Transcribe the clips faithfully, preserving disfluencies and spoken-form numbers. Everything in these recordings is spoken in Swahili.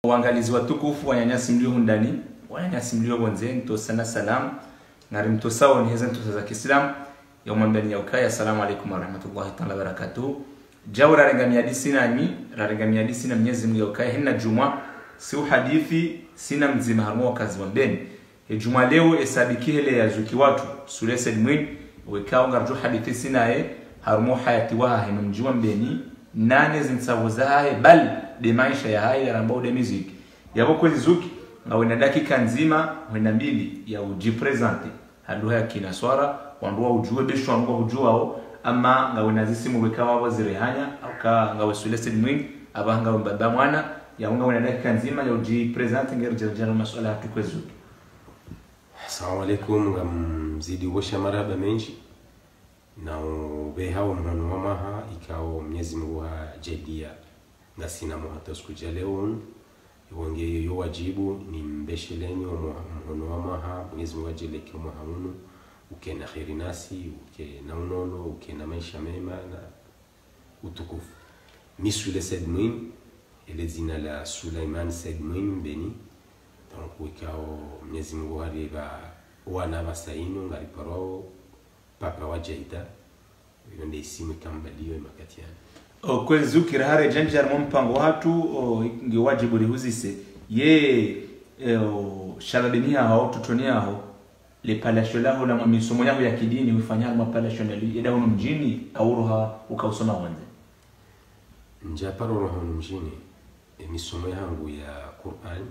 Waangalizi watukufu wanyanyasi mlio ndani, wanyanyasi mlio bonzeni to sana salam. Ngari mto sawa ni hezen to za Kiislam. Yawma ndani ya ukaya. Assalamu alaykum wa rahmatullahi ta'ala wa barakatuh. Jawra renga miadisi na mi, renga miadisi na Mwenyezi Mungu ya ukaya hina juma. Si hadithi sina mzima harmo kazi wa mbeni. He juma leo esabiki hele ya zuki watu sura sedmwin wekao ngarjo hadithi sina e harmo hayati wa hino mjua mbeni nane zinsawozahe bal de maisha ya haya ambao de muziki yabo kwezi zuki na wena dakika nzima wena mbili ya ujipresente haduha ya kinaswara wandua ujue besho wandua ujua o ama nga wena zisimu wekawa wabo zirehanya auka nga wesule sedmwin abanga mbaba mwana ya unga wena dakika nzima ya ujipresente ngerjana masuala hatu kwezi zuki. Assalamu alaikum ngamzidi wosha maraba menji na behao mwana wamaha ikao Mwenyezi Mungu hajadia ngasina muhata sikuja leo iwonge yo wajibu ni mbesheleni mwana wamaha Mwenyezi Mungu ajeleke muhamunu ukena khairi nasi ukena unono ukena maisha mema na utukufu misule sedmwin ile zina la Sulaiman sedmwin beni. Donc wikao Mwenyezi Mungu hariba wana basaino ngari parao papa wa Jaida yonde isimu kambaliyo makatiana o kwenzu kirahare janjar mumpango watu o ngi wajibu lihuzise ye o shalabenia hao tutonia hao le palasho lao la misomo yao ya kidini ufanyana mapalasho na ida huno mjini au roha ukausoma wanze nja paro roha mjini misomo yangu ya Qur'an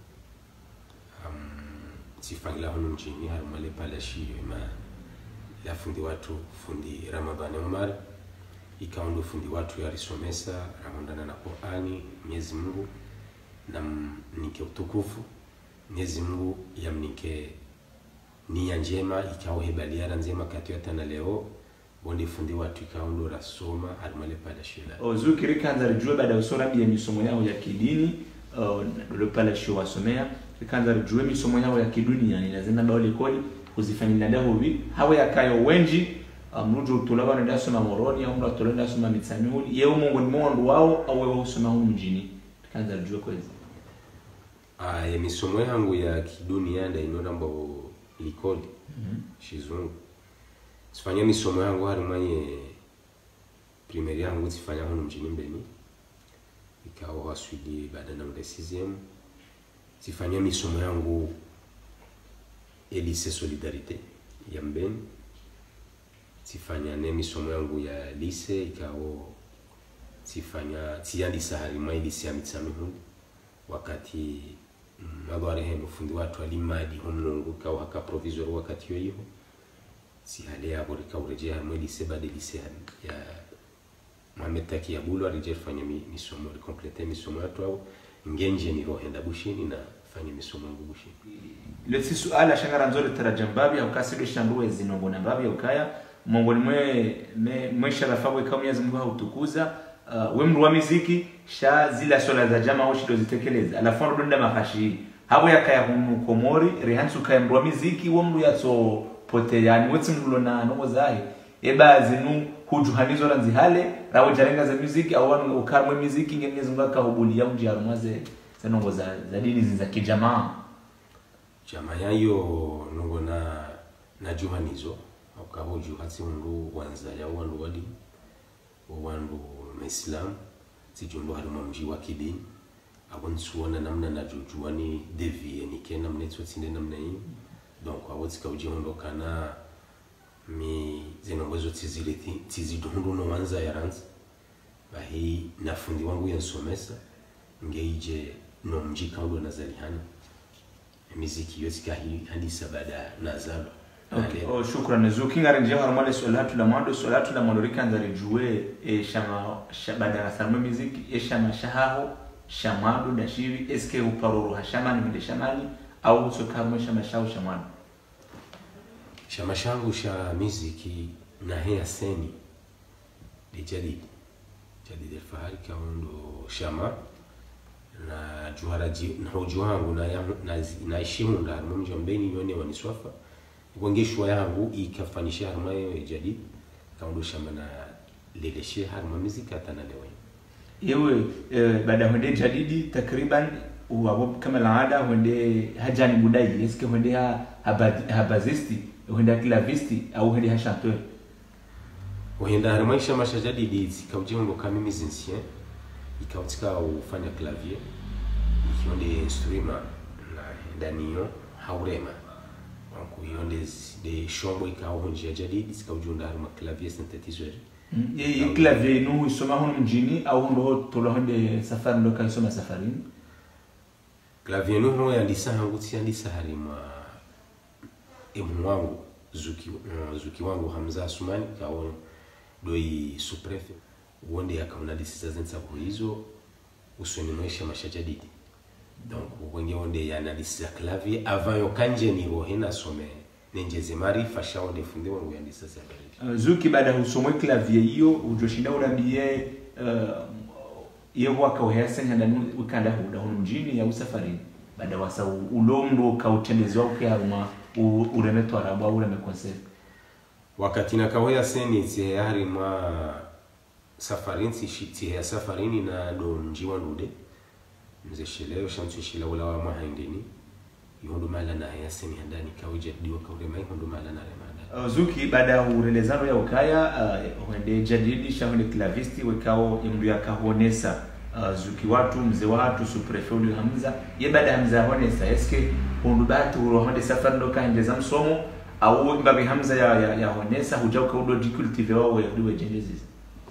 sifangila hono mjini harumale palashi ima ya fundi watu fundi Ramadhani Omar ikaondo fundi watu ya risomesa ramondana na Qur'ani Mwenyezi Mungu na mnike utukufu Mwenyezi Mungu yamnike nia njema ikao hebaliara nzema kati ya tana leo bonde fundi watu ikaondo rasoma harumale palashi la ozukiri kanza rijue baada usora bi misomo yao ya kidini le palashi wasomea kanza rijue misomo yao ya kidunia ni lazima baole kodi kuzifanyia ndio hivi hawe yakayo wenji amrujo utulaba na dasoma moroni au mra tolenda dasoma mitsamuli yeo Mungu ni Mungu wao au wewe usoma huko mjini kanza rijue kwa hizo ah ya misomo yangu ya kidunia ndio inona mbo likodi mhm shizungu sifanya misomo yangu harimanye primaire yangu sifanya huko mjini mbeni ikao waswidi baada na mdesizem sifanya misomo yangu Elise Solidarite ya mbeni sifanya ne misomo yangu ya lise ikao sifanya tiandi sahari mai lise ya mitsamihu wakati mabare hemo fundi watu alimadi homungu kwa haka provisor wakati yo hiyo si hale ya borika urejea mai lise bade lise ya Mohamed ya Bulu arije fanya misomo complete misomo watu au ngenje ni rohenda bushini na fanya misomo yangu bushini le si suala shangara nzore tarajambabi au kasido shanduwe zinongo na mbabi ukaya mongoni mwe me mwesha rafabwe kama Mwenyezi Mungu hautukuza uh, we mru wa muziki sha zila sola za jama au shido zitekeleza alafu ndo makashi habo yakaya hunu komori rehansu kaya mru wa muziki wo mru yatso pote yani wetsi mrulo na no zai eba zinu hujuhanizo ranzi hale rawo jarenga za muziki au wanu ukarmwe muziki Mwenyezi Mungu akahubuli ya mji harmaze zenongo za za dini za kijamaa jamaa yayo nungo na na juhanizo akahoju hati undu wanza ya wandu wadi wandu Muislam sijundo haruma mji wa kidini abonsuona namna na jujuani devie ni kena mnetso tsinde namna hii donc awotsika ujihondo kana mi zenongozo tizileti tizidundo no wanza ya ranzi bahi na fundi wangu yansomesa ngeije no mji kaudo na zalihana miziki yote kahi hadisa baada nazalo. Okay. Oh shukran zuki ngare nje harmale salatu la mwando salatu la mwandorika ndari juwe e shama shabada rasalmo muziki e shama shahaho shamado dashiri eske uparoro hashama ni mde shamani au sokarmo shama shao shamano shama shangu sha muziki na hea seni de jadid jadid al-fahari kaundo shama na juharaji na ujuhangu na na naishimu ndani mumjo mbeni yone waniswafa ngongeshwa yangu ikafanisha harmayo jadi kaondosha mana leleshe harma muziki hata na lewe yewe e, baada ya hende jadidi takriban wabo kama laada wende hajani budai eske wende ha habazisti wende clavisti au wende ha chanteur wenda hari maisha mashajadi dizi kaujingo kama musicien ikautika ufanya clavier ikionde instrument na ndaniyo haurema donc yonde de shombo ikao njia jadidi kaujunda hari ma clavier synthétiseur ye clavier no isoma hono mjini au ndo tolo hande safari ndo kaisoma safarini clavier no ho yandisa hangu tiandisa hari ma emu wangu zuki uh, zuki wangu Hamza Asumani kao doi suprefe wonde yakauna disiza zenza hizo usoni maisha mashajadidi donc wenge wonde yanalisa clavier avant yo kanje ni rohena some nenjeze marifa shaonde funde wangu yandisa sabari uh, zuki baada husomwe clavier hiyo ujoshinda urabie uh, yeho akawehasa nyanda ukanda huda hono mjini ya usafari baada wasa ulondo kautendezwa ukiaruma uremeto araba au ureme concert wakati nakawea seni tihari ma safarini shiti ya safarini na do njiwa nude mze shileo shantu shila wala wa mahandini yondo mala na ya seni handani kauje diwa kaurema yondo mala na remada uh, zuki baada urelezano ya ukaya uh, wende jadidi shahone clavisti wekao imdu yakahonesa uh, zuki watu mze watu suprefeulu Hamza ye baada Hamza honesa eske hondo batu rohonde safari ndo kaendeza msomo au mbabi Hamza ya ya, ya honesa hujauka udo dicultive wao ya duwe genesis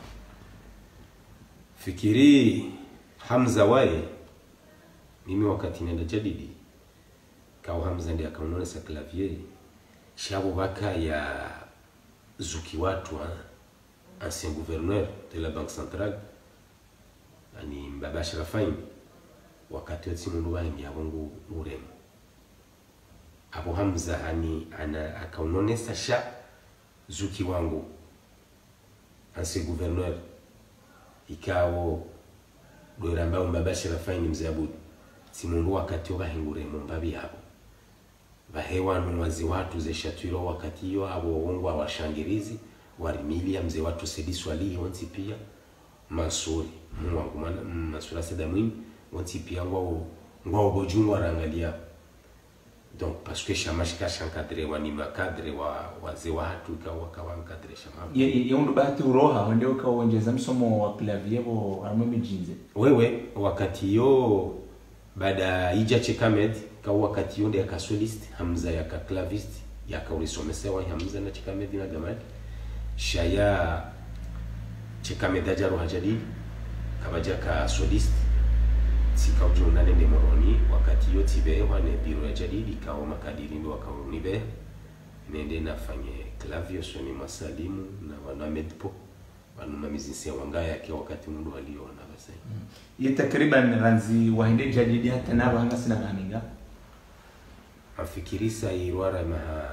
fikiri Hamza wae mimi wakati nenda jadidi kao Hamza ndiye akaonesa clavier shabo baka ya zuki watu ancien gouverneur de la banque centrale ani mbaba Sharafain wakati wote mundu wangi abongo uremo Abu Hamza ani ana akaonesa sha zuki wangu ancien gouverneur ikao doramba mbaba Sharafain mzee Abud simundu wakati obahingure mu mbabi yabo bahewa nwazi watu ze shatwiro wakati yo abo wongo abashangirizi warimilia mzee watu Sedi Swali wonti pia Mansuri mwangu mana Mansura Sedamwini wonti pia ngwao ngwao bojungwa rangalia donc parce que chamashika shankadre wani makadre wa wazee watu kawa kawa nkadre shamabu ye yondo batu roha ndio kaongeza msomo wa clavier bo amwe jinze wewe wakati yo baada ija Chekamed kwa wakati yonde ya solist Hamza ya clavist ya kaulisomesewa Hamza na Chekamed na Gamal shaya Chekamed ajaro hajadi kabaja ka solist sikaujo nende moroni wakati yote be wane biro ya jadidi kwa makadiri ndo wakaunibe nende nafanye clavio soni masalimu na wana medpo wana mizisia wangaya yake wakati mundu aliona basi mm. ye takriban ranzi wahinde jadidi hata nabo hanga sina gaminga afikirisa irwara maha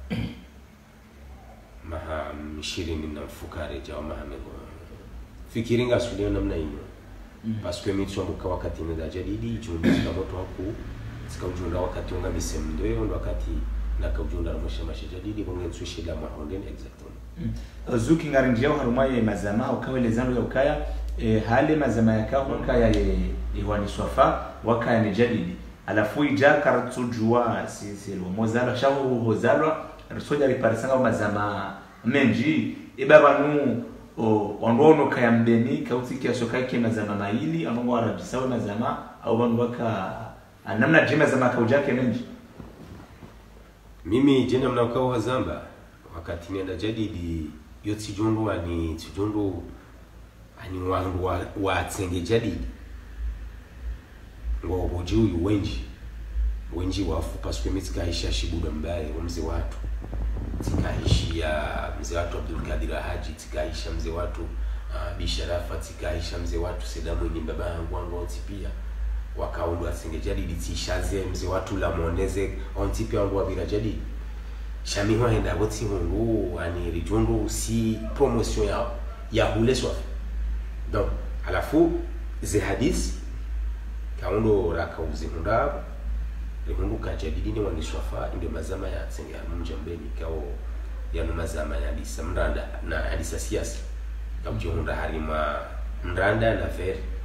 maha mishirini na mfukare jawa maha mego fikiringa sulio namna hiyo mm. parce que mitwa muka wakati nda jadidi jumbe kwa moto haku sika ujunda wakati unga misemdo ndo wakati na kaujunda na mosha masha jadidi bonge tsushida mahongen exactement mm. zuki ngarinjia harumaye mazama ukawelezano ya ukaya e, hali mazama yaka ukaya ye iwani swafa wakaya ni jadidi alafu ija karatujua sisi lo mozalo shawo hozalwa risoja riparisanga mazama menji ibaba nu wandono kaya mbeni kautiki asoka yake mazama maili anongo arabisawe mazama au bandu waka namna jema zama kaujake menji mimi jena mnakao hazamba wakati nenda jadidi yoti jondo ani tijondo ani wangu wa, wa tsenge jadidi ngo boju wenji wenji wafu parce que mitikaisha shibuda mbaye mzee watu tikaishia mzee watu Abdul Kadir Haji tikaisha mzee watu uh, Bisharafa tikaisha mzee watu Sedamu ni baba yangu wangu pia wakaundwa tsenge jadidi tishaze mzee watu la moneze onti pia wangu wa bila jadidi shamiho henda boti mungu ani rijondo si promotion ya ya huleswa donc alafu ze hadith kaundo raka uzihunda rimundu kajadidi ni waniswafa ndio mazama ya tsenge ya mjambeni kao ya mazama ya hadisa mranda na hadisa siasa kamjihunda harima mranda na ver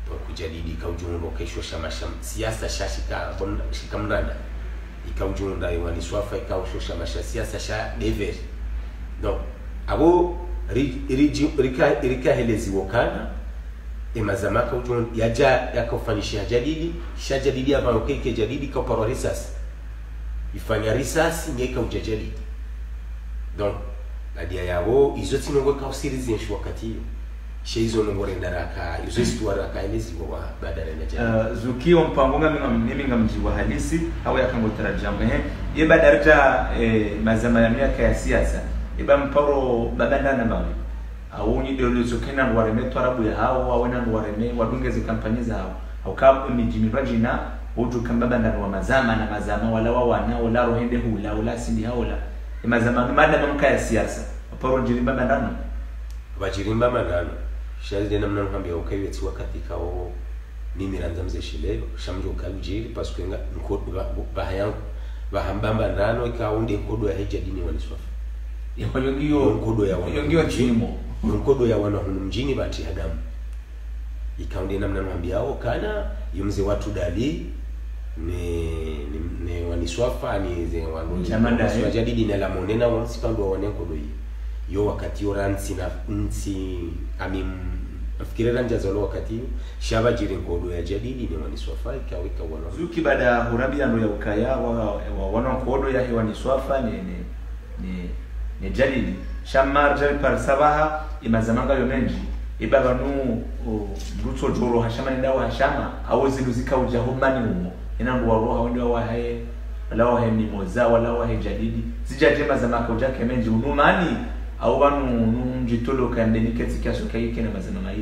kujadili kaujundo kesho shamasha siasa shashika bon shikamrana ikaujunda iwani swafa ikausho shamasha siasa sha dever donc abo riji rika rika helezi wakana emazama kaujun yaja yakofanyisha jadili shajadili aba keke jadili ka para risasi ifanya risasi ngeka ujajadili donc badia yabo izoti nongo ka usirizi nshu wakati sheizo nongore ndaraka izo histoire ka elezi wa badala na jadili uh, zukio mpango ngami mimi ngamji wa halisi au yakango tarajamu eh yeba daraja eh, mazama ya miaka ya siasa iba mparo babanda na mawe au ni ideolozo kena wareme twarabu ya hao au na wareme wadungeze kampanye zao au kama mijimi rajina uju kambabanda wa mazama na mazama wala wa wana wala rohende hula wala sindi haula mazama mada mamka ya siasa mparo jirimba bandano bajirimba mandano shaje namna ngambia ukayeti wakati kao mimi ranza mze shileo shamjo kalujiri parce que nkodo bahayan bahambamba ndano ikaunde nkodo ya heja dini waniswafa yongiyo nkodo ya wana yongiyo chimo nkodo ya wana hunu mjini bati hadamu ikaunde namna ngambia hao kana yumze watu dali ne ne, ne waniswafa ni ze wanu jamanda jadi dini la monena wansipando wane nkodo yi yo wakati oransi na nsi amim nafikiri ranja zalo wakati shaba jiri nkodo ya jadidi ni waniswafa ikaweka wana zuki baada hurabia ndo ya ukaya wa wana nkodo ya hewa niswafa ni ni ni, ni jadidi shamar jari par sabaha imazamanga yomenji ibaba nu mruto joro hashama ndawa hashama awezi luzika ujahumani umo inangu waroha wendo wa hae wala wa hae mimoza wala wa hae jadidi zijajema zamaka ujake menji unumani au wanu njitolo kandeni katika soka yake na mazama mai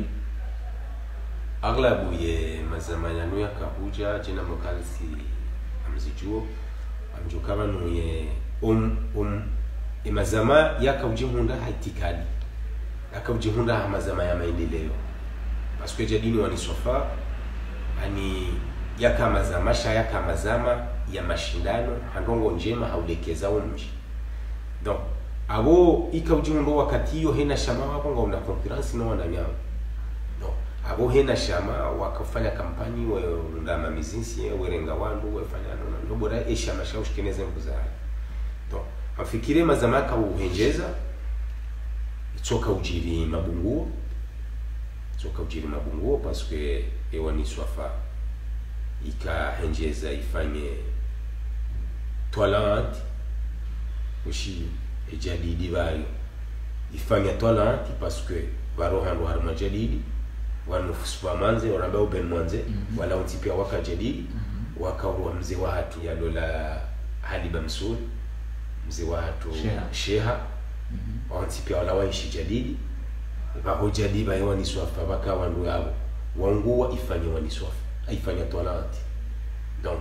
aglabu ye mazama yanu ya kahuja jina mokalisi amzijuo amjukama no ye um um imazama yakawjihunda haitikadi yakawjihunda mazama ya maendeleo parce que jadini wanisofa ani yaka mazama sha yaka mazama ya mashindano handongo njema haulekeza umji donc abo ikawjihunda wakati yo hena shama wapo ngomna concurrence no wana nyao no abo hena shama wakafanya kampani wa ndama mizinsi werenga wandu wafanya no ndo bora eshama sha ushikeneze mbuzari to afikire mazamaka uhenjeza itoka ujiri mabunguo itoka ujiri mabunguo parce que ewani swafa ikahenjeza ifanye toilet ushi ejadidi bayo ifanya toilet parce que barohando harma jadidi wanu supermanze oramba open manze mm -hmm. wala utipia waka jadidi mm -hmm. waka wa mzee wa hatu ya dola hadi bamsul mzee wa hatu sheha mm -hmm. wantipia wala waishi jadidi ba hojadi ba yoni swafa baka wandu yabo wanguwa ifanye wani swafa ifanya toilet donc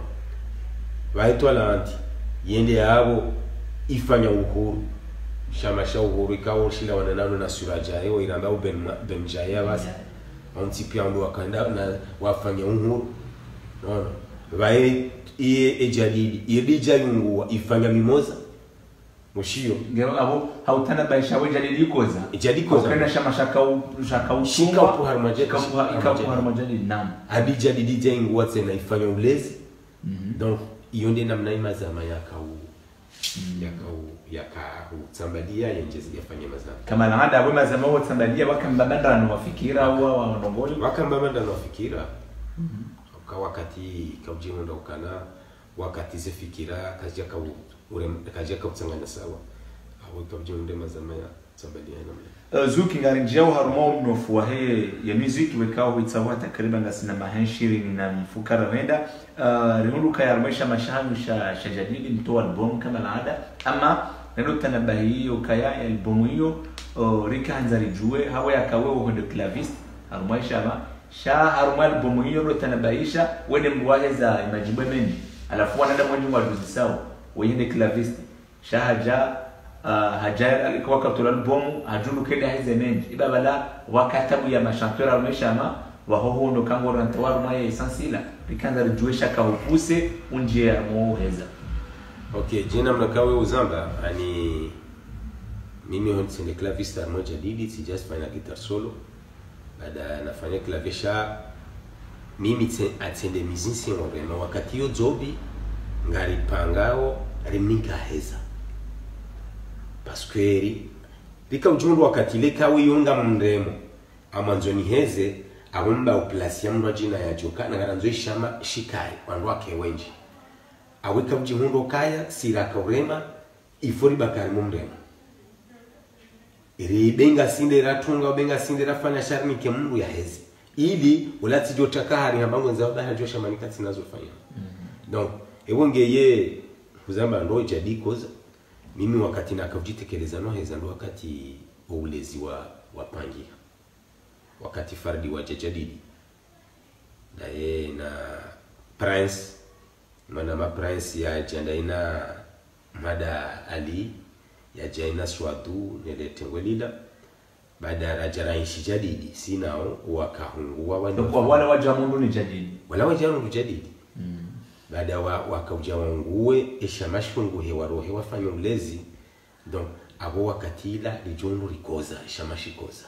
ba toilet yende yabo ifanya uhuru shama sha uhuru ikawo shila wananano na suraja yao iramba ben benjaya basi ontipia ndo wakanda na wafanya uhuru no no bae iye ejadidi irija yunguwa ifanya mimoza mushio ngero abo hautana baisha wejadidi koza ejadidi koza kana shama shaka shaka ushika upo harmaje ikapo harmaje nam abija didija yunguwa tena ifanya ulezi mm -hmm. donc iyonde namna imazama yakau Mm. yakau yakau tambadia yenjezi yafanye mazama kama naada abo mazama wo tambadia wakambabanda no wafikira au wanongoli wakambabanda no wafikira mhm mm kwa wakati kaujinda ukana wakati zifikira kaja ka ure kaja ka kutsangana sawa abo kaujinda mazama ya tambadia namna zuki ngarinjao harumo mnofu wa he ya muziki wekao huitsawa takriban na sinema henshiri na mfukara wenda uh, rinuluka ya armaisha mashahanu sha shajadidi mtoa album kama laada ama nendo tanabahi hiyo kaya albumu hiyo uh, rika hanzari juwe hawa ya kawe uhondo clavist armaisha ma sha haruma albumu hiyo ro tanabahisha wende mwaheza imajibwe menji alafu wanada mwenji waduzi sawa wende clavist sha haja Uh, hajar kwa wakati album hajulu kenda hizo menji ibabala wakatabu ya mashantora almeshama wa hoho ndo kango rantawaru maya esansila bikanza rijuesha ka upuse unje ya muheza okay jina mnakawe uzamba ani mimi honse clavista moja didi si just fanya guitar solo baada nafanya clavisha mimi atende musicien orema wakati yo zobi ngari pangao rimnika heza parce que rika ujundu wakati leka wiyunga mndemo amanzoni heze abomba uplasia mndwa jina ya joka na garanzo ishama shikai wandu wake wenji aweka mjihundo kaya siraka urema ifori bakari mndemo iri benga sinde ratunga benga sinde rafanya sharni ke mundu ya hezi ili ulati jotaka hari hambango nzao daha josha manika zinazofanya mm -hmm. Donc ebonge ye kuzamba ndo jadi koza mimi wakati nakavjitekeleza no heza ndo wakati ulezi wa wapangia wakati fardi wa jadidi na ye na prince mana ma prince ya jandaina mada ali ya jaina swadu neletengwelila baada ya rajara ishi jadidi sinao wakahungua wale wale wajamundu ni jadidi wala wajamundu jadidi mm. baada wa wakaujawangue eshamashungu hewa rohe wafanya ulezi donc abo wakatila lijondo likoza eshamashikoza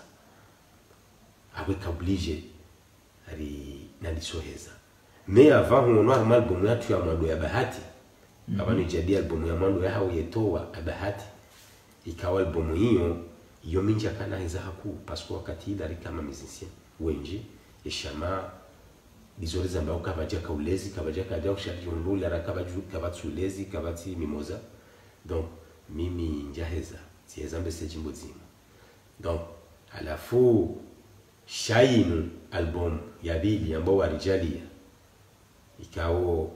abo kablige ari nalisoheza mais avant on a mal bon yatu ya mwando ya bahati mm -hmm. abani jadi album ya mwando ya hao yetoa bahati ikawa album hiyo iyo minja kana heza haku pasko wakati ila kama musicien wenji eshama bizoreza mbao kabaja kaulezi kabaja kaja ushajundula rakabaju kabatsulezi kabati mimoza donc mimi njaheza sieza mbese jimbo zima donc alafu shainu album ya bili ambao warijalia ikao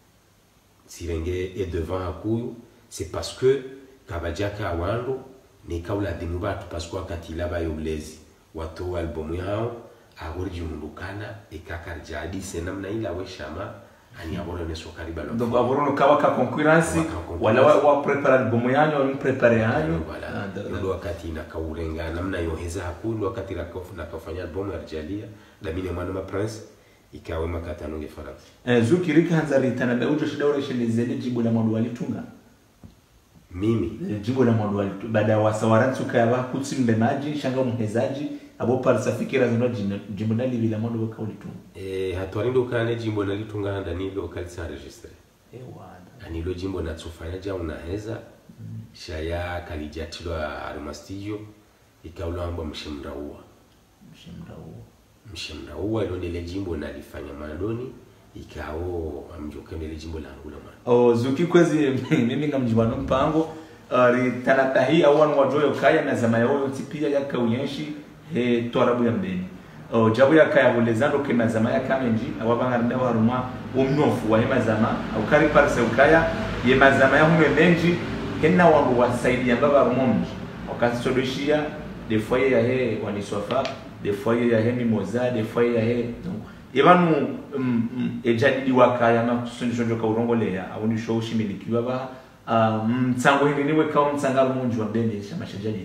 sirenge et devant hakuyu c'est parce que kabajaka awando ni kaula dimubatu parce que wakati laba yulezi watu albumu yao agorji mundukana ikakarjadi senamna ila weshama ani aboro ne sokariba lo donc aboro kawa ka concurrence wala wa prepare albumu yanyu wa prepare yanyu wala ndo wakati na kaurenga namna yoheza hakulu wakati na kufanya albumu arjalia la mine mwana ma prince ikawe makatano ngefaransa eh zukirika hanzari tanabe ujo shidawra shelezele jibu la mwandu walitunga mimi jibu la mwandu walitunga baada wa sawaransu kaya kutsimbe maji shanga muhezaji abo falsafikira zino jimbo nali bila mwandu wakaulitunga eh hatwarindo kane jimbo nalitunga ndani lo kalisa registre eh wada ani lo jimbo natsofanya ja unaheza mm. shaya kalijatilwa armastijo ikaula amba mshimraua mshimraua mshimraua ilo ile jimbo nalifanya Mandoni ikao amjokemele jimbo langu la mwana o zuki kwezi mimi ngamjibano mpango ari tanatahi awan wajoyo kaya na zama yao tipia ya kauyenshi he torabu ya mbeni o jabu ya kaya ulezando kema zama ya kamenji awabanga ndawa haruma umnofu wa hema zama au kari parse ukaya ye mazama ya hume menji henna wangu wasaidia baba harumomji wakati sodishia de foyer ya he waniswafa de foyer ya he mimoza de foyer ya he donc ebanu um, um, ejadidi wakaya na kusundisho ka urongolea awundi show shimilikiwa ba mtsango um, hili niwe kawo mtsangalo munju wa mbele shamashajadi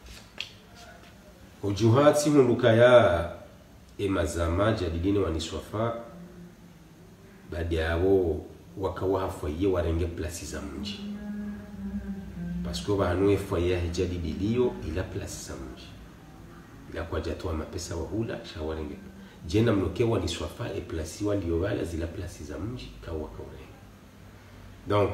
ujuhati hundukaya emazama jadidine waniswafa baada yao wakawa hafoye warenge place za mji parce que banu foye jadidilio ila place za mji ila kwa jatoa mapesa wahula shawarenge jena mnoke waniswafa e place waliowala zila place za mji kawa kaurenge donc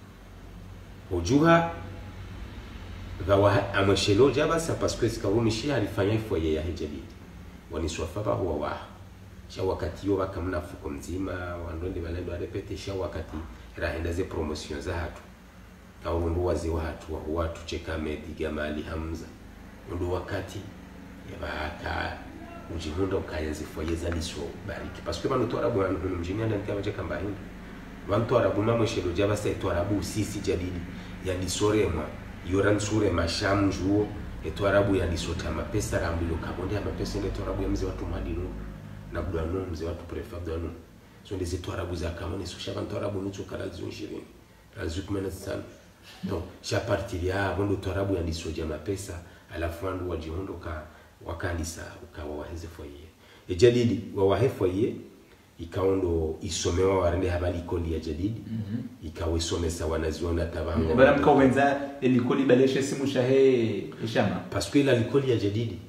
ujuha gawa ameshelo jaba sa parce que sikawumi shi alifanya foye ya hijabidi waniswafa ba huwa wa sha wakati yo bakamna fuko mzima wandonde balendo arepete sha wakati rahenda ze promotion za hatu au ndo wazi watu wa watu cheka medi gamali hamza ndo wakati yabaka ujihunda ukayenze foye za liso bariki parce que bano to arabu anu mjini anda nkaba cheka mbahindu bantu arabu mamo shelo jaba sa to arabu sisi jadidi ya disorema yoran sure mashamju eto arabu ya disota mapesa rambilo kabonde ya mapesa ile to arabu ya mzee watu madino na bdano mzee watu prefect dano so ndeze to arabu za kamone so shaba to arabu nucho kala zunshiri razu kumena sana donc sha partir ya bondo to arabu ya disoja mapesa alafu andu wajihondo ka wakandisa ukawa waheze foye ejadidi wa wahe foye ikaondo isomewa warende habali ikoli ya jadidi mm -hmm. ikawe somesa wanaziona tabango bala mkawenza elikoli baleshe simu shahe ishama parce que la likoli ya jadidi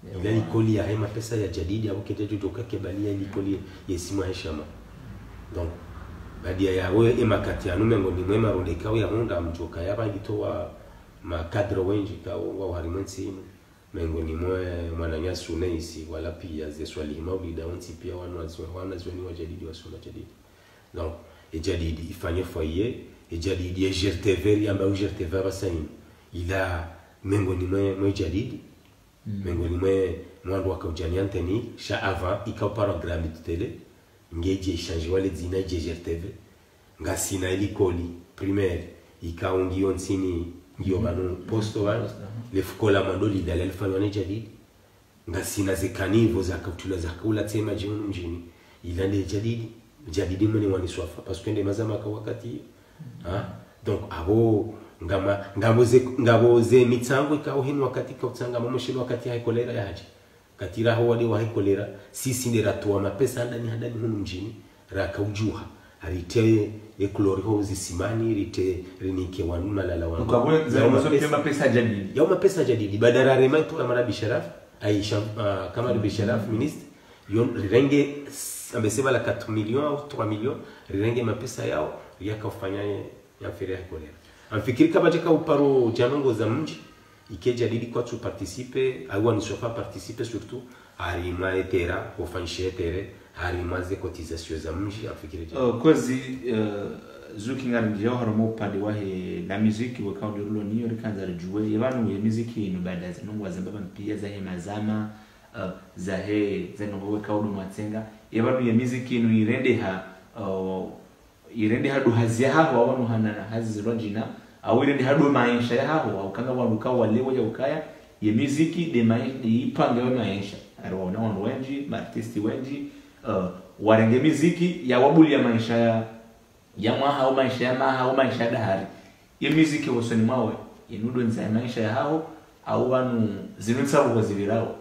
ila likoli ya hema pesa ya jadidi au ketetu toka kebalia likoli yesimu heshama donc badia ya we ema kati ya numengo ni mwema ronde kawe ya honda mjoka yaba gitoa ma kadro wenji kawo wa harimansi ino mengo ni mwe mwananya suneisi wala pia ze swali maulida onti pia wanu wazwa wana zwani wa jadidi wa suna jadidi donc e jadidi ifanye foyer e jadidi e G R T V yamba u G R T V basaini ila mengo ni mwe mwe jadidi mm. mengo ni mwe mwandu wa kaujani anteni sha avant ika programme de télé ngeje change wale zina G R T V ngasina ilikoli primaire ika ungio nsini ndio bano posto wale le fukola mandoli dala alifanywa ni jadidi ngasina zekanivo za kautula za kaula tema jioni mjini ila ni jadidi jadidi mwenye waniswafa parce que ndemazama kwa wakati ah donc abo ngama ngaboze ngaboze mitsango ikaho hino wakati kautsanga mamushilo wakati hai kolera yaje katira ho wali wa kolera sisi ndera tuwa mapesa ndani handani hunu mjini raka ujuha harite eklori ho zisimani rite rinike wanuma lala wangu ukabwe za mapesa pesa jadidi ya mapesa jadidi badara rema tu amara bisharaf aisha uh, kama bisharaf ministre yon renge amesema la quatre millions au trois millions renge mapesa yao yakafanya ya feria kolera amfikiri kama jeka uparo janongo za mji ikeja didi kwa tu participer au ni sofa participer surtout harima etera ofanyishe tere harima ze cotisation za mji amfikiri uh, kozi uh, zuki ngarndio harmo pande wa he la musique wa kaudi rulo niyo rikanza rjuwe yabanu ya musique no bada zinongo azamba mpia za he mazama uh, za he zinongo wa kaudi matsenga yabanu ya musique no irende ha uh, irende hadu hazia hapo wanu hana hazi zilonjina au irende hadu maisha ya hapo au kanga wanuka walewo ya ukaya ya muziki de maisha ipanga wa maisha arwa na wanu wengi artisti wengi uh, warenge muziki ya wabuli ya maisha ya ya mwaha au maisha ya maha au maisha ya dahari ya muziki wasoni mawe inudo nza maisha ya hao au wanu zinunsa kwa zivirao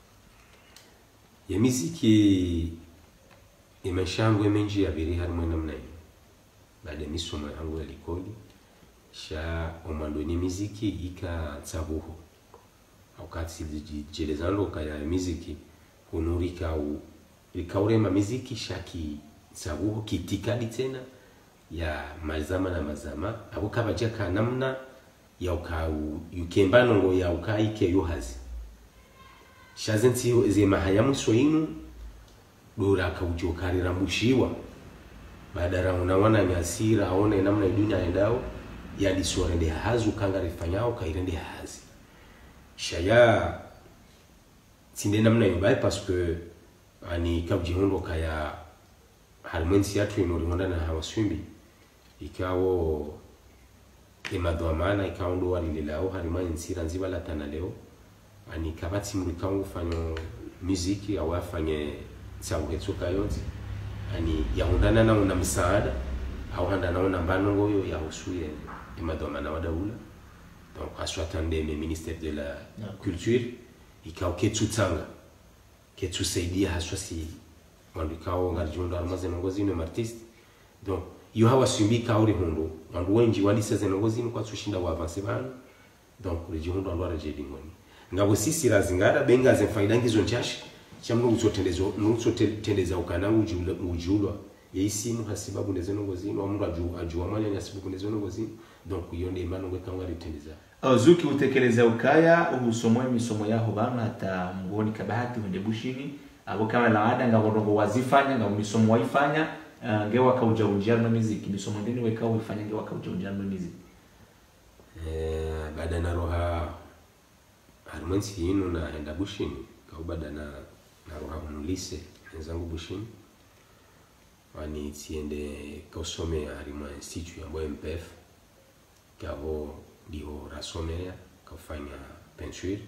ya muziki ya maisha yangu ya menji ya biri harimo namna hiyo baada ya misomo yangu ya likoli sha omando ni muziki ika tsabuho au kati jelezando kaya muziki kunurika u ikaurema muziki shaki tsabuho kitikadi tena ya mazama na mazama abo kabaje ka namna ya ukau yukembano ngo ya ukaike yohazi shazenti ze mahayamu soinu dora kaujokarira mushiwa badara unawana nyasira aone namna dunia endao ya disorende hazu kanga rifanyao kairende hazi shaya sinde namna yobai parce que ani kabjihondo kaya halmensi yatu inoronda na hawaswimbi ikawo emadwamana ikawo ndo walilelao halimani nsira nziba latana leo ani kabati mrikawo fanyo muziki au afanye tsawetsoka yote ani yaundana na una msaada au handa na una mbano ngoyo ya usuye emadwamana wadaula donc aswatande me ministère de la yeah. culture ikawo ketsutsanga ketsusaidia haswasi mandikao ngarjondo armaze ngozi no artiste donc yo hawa simbika uri hundo wandu wengi waliseze ngozi kwa tushinda wa avance bana donc rejihundo ndo araje ngoni ngabo sisi razingara benga ze faida ngizo nchashi chamno uzotendezo nuzotendeza ukanangu ujula ujulwa yeisimu hasibabu nezo ngozi no amundu aju aju amanya nyasibu nezo ngozi donc yonde imano ngeka ngari tendeza azuki utekeleza ukaya ubusomo imisomo yaho bana hata mgoni kabahati wende bushini abo kama laada ngabondo wazifanya ngabo misomo waifanya uh, ngewa kauja unjana na muziki misomo ndeni weka uifanya ngewa kauja unjana na muziki eh baada na roha harmonsi yinu na enda bushini kwa baada na na roha unulise nzangu bushini wani tiende kausome harima institute ambayo M P F kabo diho rasomea kafanya peinture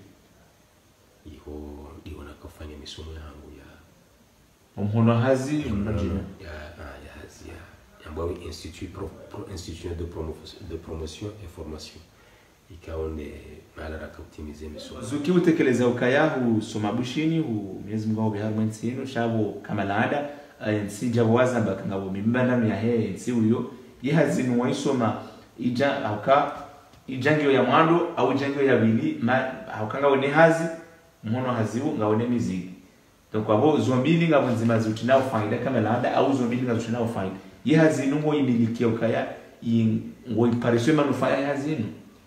iho diho na kafanya misomo yangu ya umhono hazi mnajina ya ya hazi ya ambayo institut pro, pro institut de promotion de promotion et formation ikaonde malara kautimize misomo zuki utekeleza ukayahu soma bushini hu Mwenyezi Mungu wa harmonsi yenu shabo kama laada nsi jabo wazamba kangabo mimbanda ya he nsi uyo yihazinu waisoma ija auka ijangio ya mwando au ijangio ya bili ma haukanga wone hazi mhono haziu ngaone miziki donc abo zombili ngabunzima zutinao faida kama lada au zombili ngazutinao faida ye hazinu ngo imiliki ukaya ngo ipariswe manufaa ya hazinu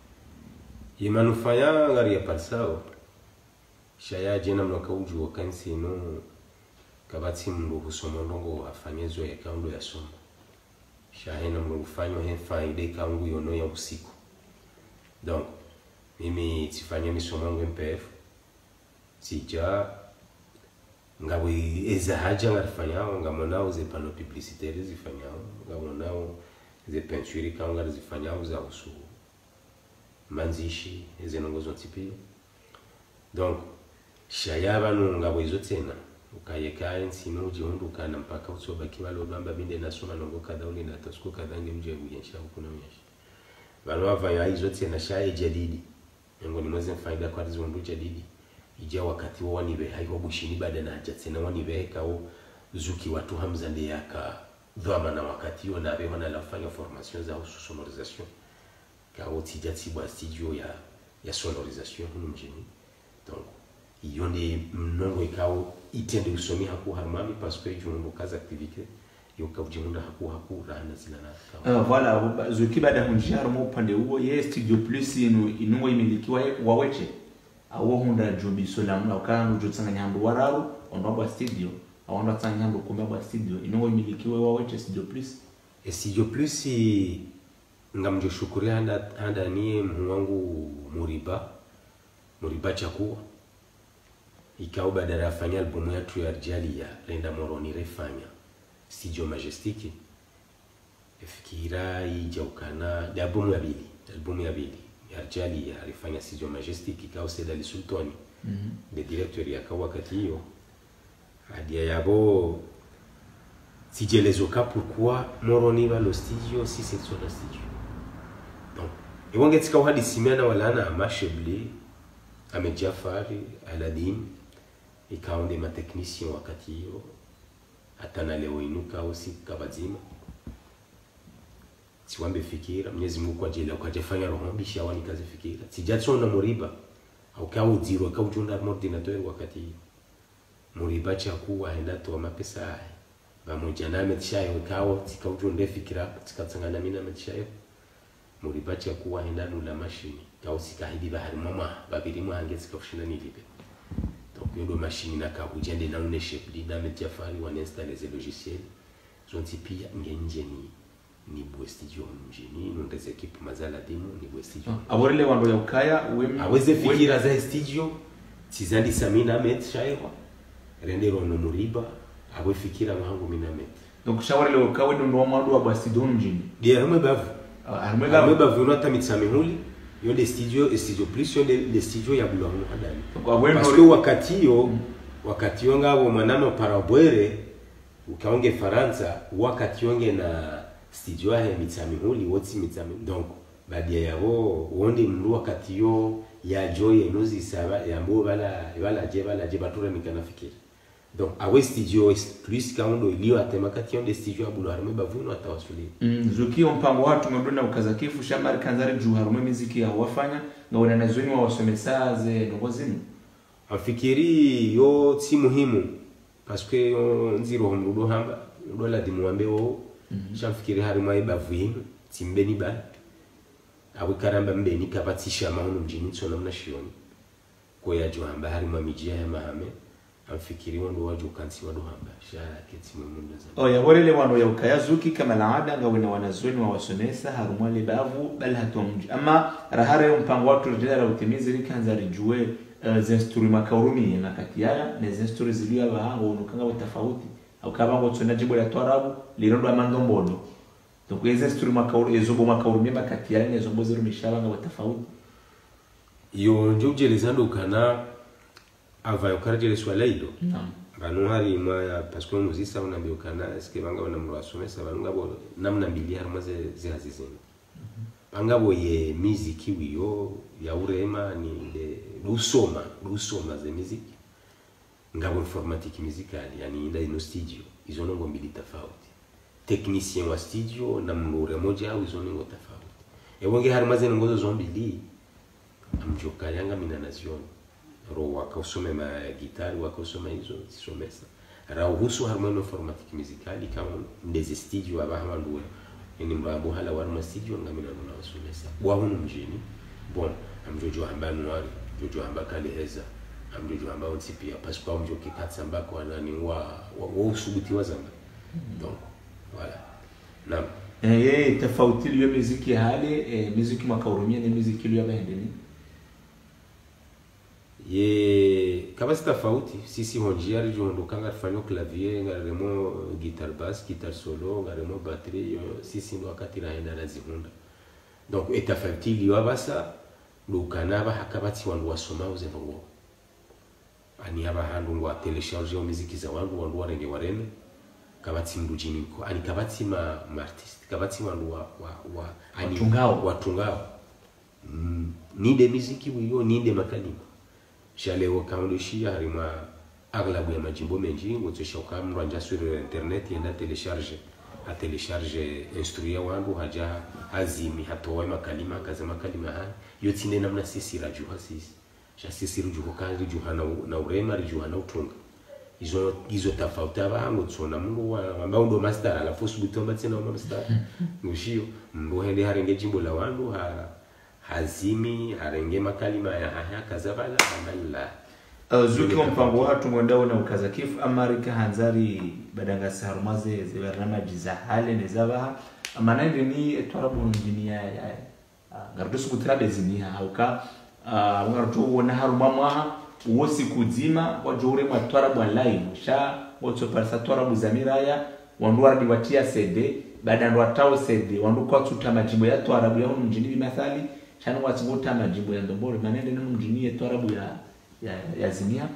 ye manufaa ya ngari ya parsao shaya jena mwaka uju wakansi no kabati mlo husoma ndongo afanyezo ya kaundo ya soma shahena mlo ufanyo he faida kaungu yono ya usiku donc mimi tifanya misomo yangu M P F sija ngawe eza haja ngarifanyao ngamonao ze pano publicitaires zifanyao ngamonao ze peinture kanga zifanyao za usu manzishi eze nongozo tipi donc shayaba no ngawe zo tena ukayeka nsino jihundu kana mpaka utsobaki balo bamba binde nasoma nongo kada uli na tosku kada ngemje buyensha kuna myesha balo avanya izo tena shaye jadidi ngo ni mweze faida kwa zundu jadidi ija wakati wa nibe haiko bushini baada na haja na wanibe kao zuki watu hamza ndi yaka dhama na wakati yo nabe wana lafanya formation za sonorisation kao tijati bwa studio ya ya sonorisation huko mjini donc iyo ndi mnongo ikao itende usomi haku harmami parce que jundo kaza activité yo kavjunda haku haku rana zina na uh, voilà zuki baada hunjaro mo upande huo ye studio plus inu inungo imilikiwa waweche awo hunda jobi solamna ukangu jotsanga nyambo wararu onwa studio awanda tsanga nyambo kumba kwa studio inungo imilikiwa waweche studio plus e studio plus ngamjo shukuri anda anda ni mwangu Muriba Muriba chakuwa ikao badala afanya albumu yetu ya Arjali ya Lenda Moroni refanya studio Majestic efikira ijaukana albumu ya bili albumu ya bili ya Arjali ya alifanya studio Majestic ikao Sedali Sultani mm -hmm. de directeur ya kwa wakati hiyo adia yabo sijelezo ka pourquoi Moroni va lo studio si c'est sur le studio donc et on get ka hadi simena wala na mashebli ame Jafari Aladin ikaonde ma technicien wakati hiyo atana leo inuka usi kabazima siwambe fikira Mwenyezi Mungu kwa ajili ukajafanya roho mbisha wani kazi fikira sijatso na Muriba au kao zero kao junda ordinateur wakati hiyo Muriba cha kuwa henda to mapesa pamoja na metishayo kao tikao junda fikira tikatsangana mina metishayo Muriba cha kuwa henda nula mashini kao sikahidi bahari mama babiri mwange sikafushinda nilipe donc yodo machine na kabujende na ownership di na Jafari wana installer ces logiciels zonti pia ngenje ni ni bo studio mjini ndo des équipes mazala demo ni bo studio aborele wando ya ukaya wemi aweze fikira za studio tizandi samina met shairo rendero no Muriba awe fikira mwangu mina met donc shawarele ukawe ndo ndo mwando wa studio mjini dia hamwe bavu hamwe bavu bavu no tamitsamihuli yo de studio studio plus yo de, de studio ya bulo hadani parce que wakati yo wakati yo ngabo mwanamo parabwere ukaonge Faransa wakati yonge na studio ya mitsamihuli woti mitsami donc badia yabo wonde mru wakati yo ya joye nozi saba yambo bala bala je bala je batura mikana fikiri donc awe studio plus kaundo iliyo atemakati yonde studio ya bulo harme bavuno atawasuli mm, zuki mpango watu mdona ukazakifu shamari kanzari juu harme muziki ya wafanya na wana nazweni wa wasomesaze ngozini afikiri yo si muhimu parce que nziro homrudo hamba ndo la dimwambe wo mm -hmm. Shafikiri harima ibavuino timbeni ba awe karamba mbeni kapatisha mahono mjini tsona mnashioni kwa ya johamba harima mijia ya mahame afikiri wando waju kansi wado hamba shara keti mumundo za oh ya wale wano ya ukayazuki kama laada ngawena wanazweni wa wasomesa haruma libavu bal hatomji ama rahare mpango watu rejea utimizi rikanzari juwe uh, zinsturi makaurumi na katiyaya na zinsturi ziliya bahango unukanga tofauti au kama ngo tsona jibo ya twarabu lirondo amandombodo donc ezi zinsturi makauru ezobo makaurumi makatiyaya na zombo ziru mishaba ngo tofauti yo njuje lezando kana ava yokarje le swalaido naam banu hari ma parce que nous isa on ambio kana est-ce que banga wana mro asomesa banga bo namna mbili harma ze ze hazizeni banga bo ye muziki wiyo ya urema ni de lusoma lusoma ze muziki ngabo informatique musicale yani ina ino studio izo nongo mbili tofauti technicien wa studio na mure moja au izo nongo tofauti e wonge harma ze nongo zo mbili amjoka yanga mina nazioni ro wakasome ma gitari wakasoma hizo zisomesa rauhusu harmono informatique musicale kama ndeze studio abaha nduwe ni mrambo hala warma studio ngamina na wasomesa wa hunu mjini bon amjojo hamba nwari jojo hamba kaleheza amjojo hamba ontipia parce que amjojo kikatsa mbako anani wa wa usubuti wazamba donc voilà naam eh tofauti ile muziki hali eh, muziki makaurumia ni muziki ile yabahendeni ye kama si tofauti sisi honjia rijondokanga tufanya clavier ngaremo guitar bass guitar solo ngaremo batterie sisi ndo wakati raenda na zihunda donc etafauti ile wabasa lukana ba hakabati wandu wasoma uzengo ani aba handu ngwa telecharger muziki za wandu wandu warenge wareme kabati mdujini ko ani kabati ma, ma artist kabati wandu wa wa, wa ani watungao watungao mm, ni de muziki wiyo ni de makalima Jaleo kaundushia harima aglabu ya majimbo menji ngotosha ukamranja sur internet yenda telecharge a telecharge instruya wangu haja hazimi hatowe makalima kaza makalima ha yotine namna sisi rajuha sisi ja sisi rujuho kandi juhana na urema rujuhana utunga izo izo tafauta bango tsona mungu wa ambao ndo master ala fosu butomba tena wa master ngushio ndo hende harenge jimbo la wangu ha hazimi harenge makalima ya haya kazabala amalla zuki mpango watu mwendao na ukazakifu Amerika hanzari badanga sarumaze zibarama jizahale nezabaha amanende ni twarabu njiniya ya gardusu kutirabe ziniha hauka ngartu wona harumamwa wosi kuzima wajore matwarabu live sha woto parsa twarabu zamiraya wanduwa diwatia cd badando watao cd wandu kwa tuta majimbo ya twarabu ya njini bimathali chana watsubuta majimbo ya ndombolo manende no mjini twarabu ya ya ya zinia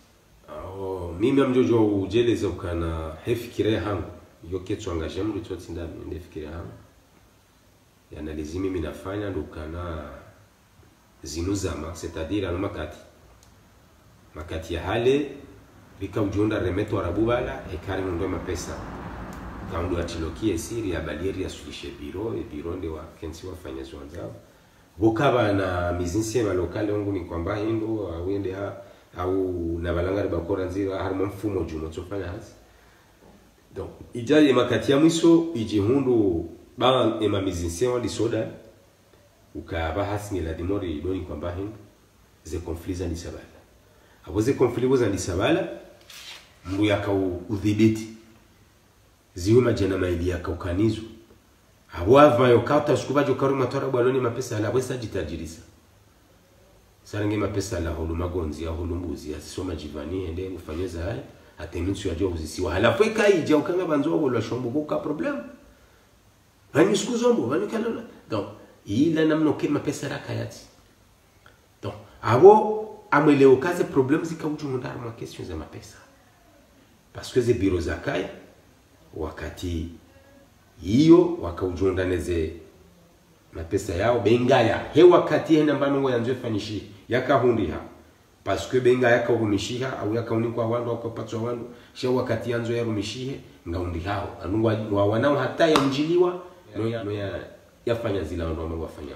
oh mimi amjojo ujeleza ukana hefikire hangu yoke engagé mdu totsinda ndefikire hangu yana lazimi mimi nafanya ndukana zinuzama c'est-à-dire al makati makati ya hale bika ujonda remeto arabu bala ekari ndo mapesa kaundu atilokie siri ya balieri ya sulishe biro e biro nde wa kensi wafanya zwanzao bokaba na mizinsie ba lokale wangu ni kwamba hindo awende ha au na balangari bakora nzira harimo mfumo jumo tsofanya hasi donc ijaye makati ya mwiso ijihundu ba ema mizinsie wa disoda ukaba hasi ni la dimori doni kwamba hindo ze conflits za disabala aboze conflits za disabala mbu yakau udhibiti ziwe majana maili yakaukanizwa Awava yokata sikubajo karuma tora baloni mapesa ala bwesa jitajirisa. Sarange mapesa ala hulu magonzi ya hulu mbuzi ya soma jivani ende ufanyeza hai ateminsu ya jo uzisiwa. Halafu kai je ukanga banzo wala shombo kuka problem. Hani siku zombo hani kalola. Donc ila namno ke mapesa raka yati. Donc abo amweleo kaze problem zikauju ndara ma question za mapesa. Parce que ze bureau za kai wakati hiyo wakaujondaneze mapesa yao bengaya he wakati hena mbano ngo yanzwe fanishi yakahundi ha parce que benga yakahumishiha au yakaunikwa wandu au kupatwa wandu she wakati yanzo yarumishihe ngaundi hao anungwa wa wanao hata yamjiliwa no ya no ya yafanya zila wandu ambao wafanya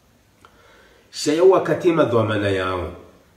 she wakati madhamana yao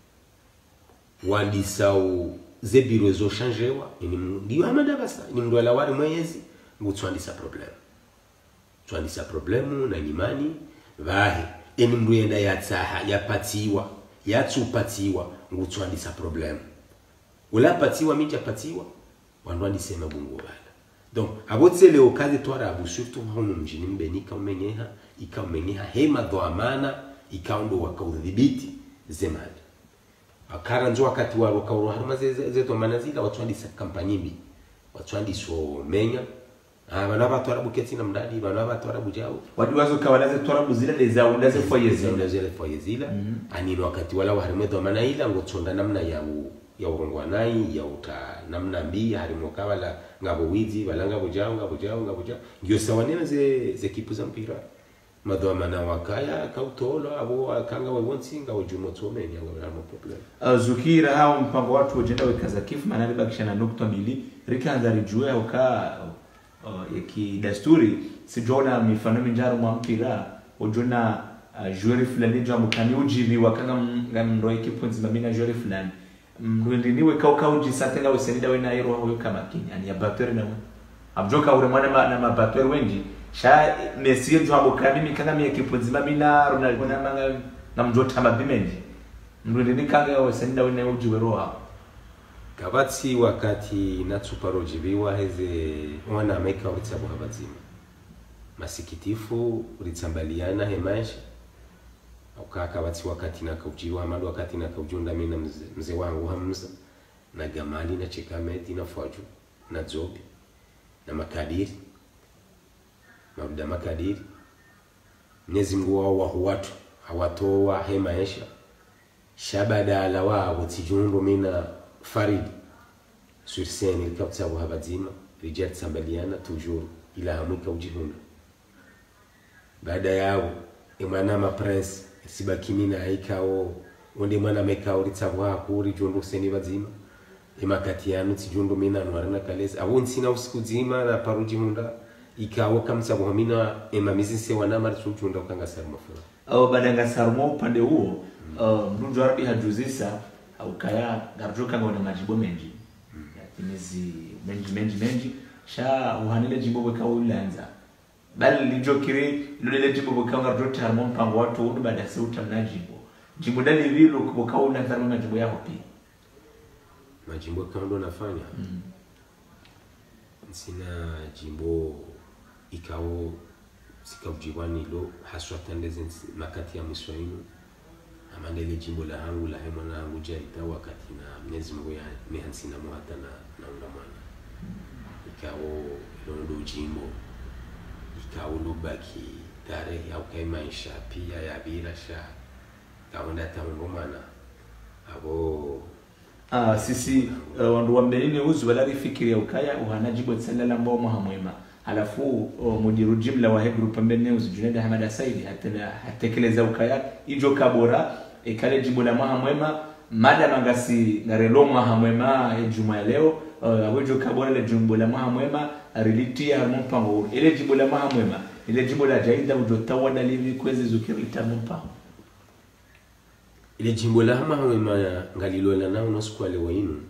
wandisau ze biro zo changewa ni ndio amada basa ni ndo la wari mwezi ngutswandisa problem tswandisa problemu na imani vahe eni mndu yenda yatsaha yapatiwa yatsupatiwa ngutswandisa problem ula patiwa mija patiwa wandu andisema bungu bala donc abotsele okaze twarabu surtout hono mjini mbenika umenyeha ikamenyeha hema dhamana ikaundo wakaudhibiti zemali akara nzo wakati wa wakauro harma zeto manazila watswandisa kampanyimbi watswandiso menya ah bana batwarabu ketina mdadi bana batwarabu jao wadiwazo kawalaze twarabu zile leza ulaze foyezila zile foyezila mm -hmm. Anino wakati wala waharmedo maana ila ngotsonda namna ya u, ya urongwa nai ya uta namna mbi harimo kawala ngabo wizi balanga bujao ngabo jao ngabo jao ndio sawanene ze ze kipu za mpira madhamana wakaya kautolo abo akanga wonsi ngabo jumo tsomeni ngabo na problem azukira hao mpango watu wajenda wekaza kifu maana libakishana nukta mbili rikaanza rijue uka uh, yaki dasturi sijona mifano minjaro mwa mpira ujuna joueur fulani jo amukani ujibi wakanga ngamro equipe nzima mina joueur fulani mndiniwe kau kau jisatenga usenida wena iro hoyo kama kinya ni abatteur na abjoka ure mwana na mabatteur wengi sha Messi jo amukani mikanga mi equipe nzima mina Ronaldo na manga na mjota mabimendi mndini kanga usenida wena ujiwe roha kabati wakati natsuparo jibiwa heze wana ameka uritsabo habazima masikitifu uritsambaliana hemaisha ukaka bati wakati nakaujiwa amadu wakati nakaujunda mimi na mzee mze wangu Hamza na Gamali na Chekameti na Faju na Zobi na Makadiri Maruda Makadiri Mwenyezi Mungu wao wa watu hawatoa hemaisha shabada ala wao tijundo mina Farid sur scène il kapta wa habazima rijat sambaliana toujours ila hamwika ujihunda baada yao imana ma prince sibakini na ikao onde mwana mekao ritsawa kuri jondo seni bazima imakati yanu tijundo mina nwarana kaleza abon sina usiku zima na paruji hunda ikao kamsa bohamina emamizi se wana mari chunda ukanga sarma fura au badanga sarmo upande huo mrunjo arabi hajuzisa au kaya garjoka ngona majibo menji yatimizi menji menji menji sha uhanile jimbo weka ulanza bali lijokiri lule jimbo weka garjota harmon pango watu udu baada sauta mnajibo jimbo dali vilo kuboka ulanza na majimbo yao pia majimbo kama ndo nafanya mm. Sina jimbo ikao sikaujiwani lo haswa tandeze makati ya Miswahili amandele jimbo la hangu la hemona hangu jaita wakati na Mwenyezi Mungu ya mehansina muhata na na undamana ikao londo jimbo ikao lubaki tarehe au kai maisha pia ya bila sha kaonda tamongomana abo ah sisi uh, wandu wa mbelini uzu walari fikiri ya ukaya uhanajibu tsalala mbao mahamwema alafu uh, mudiru jimla wa he group mbelini uzu Juneda Hamada Saidi hatela hatekeleza ukaya ijo kabora ikale jimbo la mahamwema mada mangasi ngarelo mahamwema ejuma leo awejo uh, kabora le jimbo la mahamwema reliti ya mpango ile jimbo la mahamwema ile jimbo la jaida ujotawa dalili kwezi zukirita mpango ile jimbo la mahamwema ngalilola nao nosku wale wainu